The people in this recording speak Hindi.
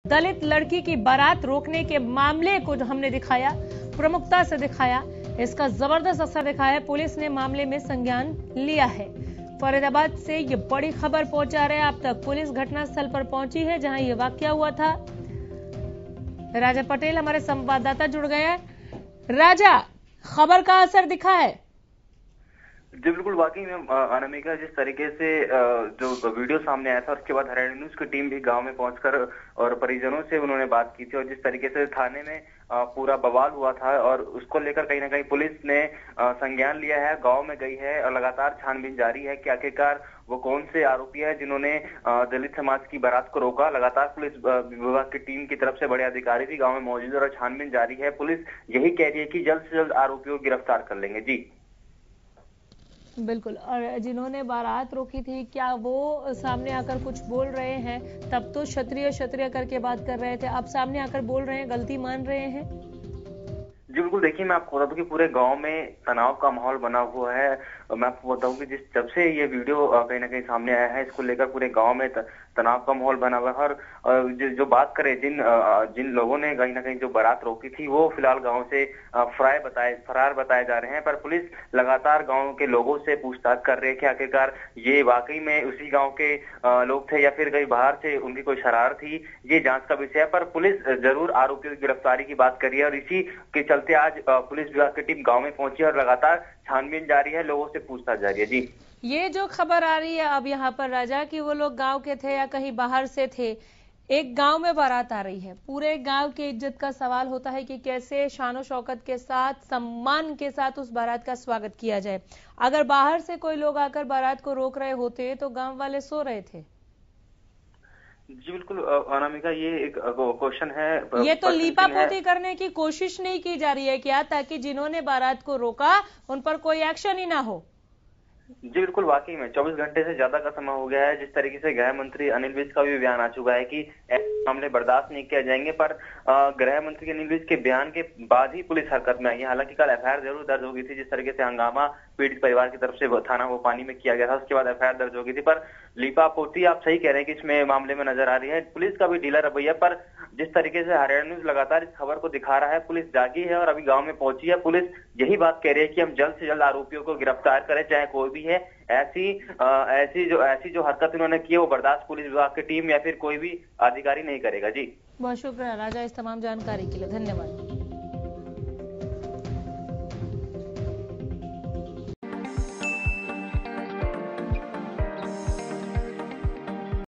दलित लड़की की बारात रोकने के मामले को जो हमने दिखाया, प्रमुखता से दिखाया, इसका जबरदस्त असर दिखा है। पुलिस ने मामले में संज्ञान लिया है। फरीदाबाद से ये बड़ी खबर पहुंचा रहे हैं आप तक। पुलिस घटनास्थल पर पहुंची है जहां ये वाकया हुआ था। राजा पटेल हमारे संवाददाता जुड़ गए हैं। राजा, खबर का असर दिखा है? जी बिल्कुल, वाकई में अनामिका, जिस तरीके से जो वीडियो सामने आया था उसके बाद हरियाणा न्यूज की टीम भी गांव में पहुंचकर और परिजनों से उन्होंने बात की थी और जिस तरीके से थाने में पूरा बवाल हुआ था और उसको लेकर कहीं ना कहीं पुलिस ने संज्ञान लिया है, गांव में गई है और लगातार छानबीन जारी है कि आखिरकार वो कौन से आरोपी है जिन्होंने दलित समाज की बारात को रोका। लगातार पुलिस विभाग की टीम की तरफ से बड़े अधिकारी भी गाँव में मौजूद है और छानबीन जारी है। पुलिस यही कह रही है कि जल्द से जल्द आरोपियों को गिरफ्तार कर लेंगे। जी बिल्कुल। और जिन्होंने बारात रोकी थी, क्या वो सामने आकर कुछ बोल रहे हैं? तब तो क्षत्रिय क्षत्रिय करके बात कर रहे थे, अब सामने आकर बोल रहे हैं, गलती मान रहे हैं? जी बिल्कुल, देखिए मैं आपको बता दूं कि पूरे गांव में तनाव का माहौल बना हुआ है। मैं आपको बताऊं कि जब से ये वीडियो कहीं ना कहीं सामने आया है, इसको लेकर पूरे गांव में तनाव का माहौल बना हुआ है। और जो बात करें, जिन लोगों ने कहीं ना कहीं जो बारात रोकी थी वो फिलहाल गांव से फरार बताए जा रहे हैं, पर पुलिस लगातार गांव के लोगों से पूछताछ कर रही है कि आखिरकार ये वाकई में उसी गाँव के लोग थे या फिर कहीं बाहर से उनकी कोई शरारत थी। ये जांच का विषय है, पर पुलिस जरूर आरोपियों की गिरफ्तारी की बात कर रही है और इसी के चलते आज पुलिस विभाग की टीम गांव में पहुंची और लगातार छानबीन जारी है, लोगों से पूछताछ जारी है। जी, ये जो खबर आ रही है अब यहाँ पर राजा कि वो लोग गांव के थे या कहीं बाहर से थे, एक गांव में बारात आ रही है, पूरे गांव की इज्जत का सवाल होता है कि कैसे शानो शौकत के साथ, सम्मान के साथ उस बारात का स्वागत किया जाए। अगर बाहर से कोई लोग आकर बारात को रोक रहे होते तो गांव वाले सो रहे थे। जी बिल्कुल अनामिका, ये एक क्वेश्चन है। ये तो लीपापोती करने की कोशिश नहीं की जा रही है क्या, ताकि जिन्होंने बारात को रोका उन पर कोई एक्शन ही ना हो? जी बिल्कुल, वाकई में 24 घंटे से ज्यादा का समय हो गया है। जिस तरीके से गृह मंत्री अनिल विज का भी बयान आ चुका है कि ऐसे मामले बर्दाश्त नहीं किए जाएंगे, पर गृह मंत्री अनिल विज के बयान के बाद ही पुलिस हरकत में आई है। हालांकि कल एफआईआर जरूर दर्ज हो गई थी, जिस तरीके से हंगामा पीड़ित परिवार की तरफ से थाना भोपानी में किया गया था, उसके बाद एफआईआर दर्ज हो गई थी। पर लीपापोती आप सही कह रहे हैं कि इसमें मामले में नजर आ रही है। पुलिस का भी ढीला रवैया, पर जिस तरीके से हरियाणा न्यूज लगातार इस खबर को दिखा रहा है, पुलिस जागी है और अभी गांव में पहुंची है। पुलिस यही बात कह रही है कि हम जल्द से जल्द आरोपियों को गिरफ्तार करें, चाहे कोई भी है। ऐसी जो हरकत इन्होंने की है वो बर्दाश्त पुलिस विभाग की टीम या फिर कोई भी अधिकारी नहीं करेगा। जी, बहुत शुक्रिया राजा इस तमाम जानकारी के लिए, धन्यवाद।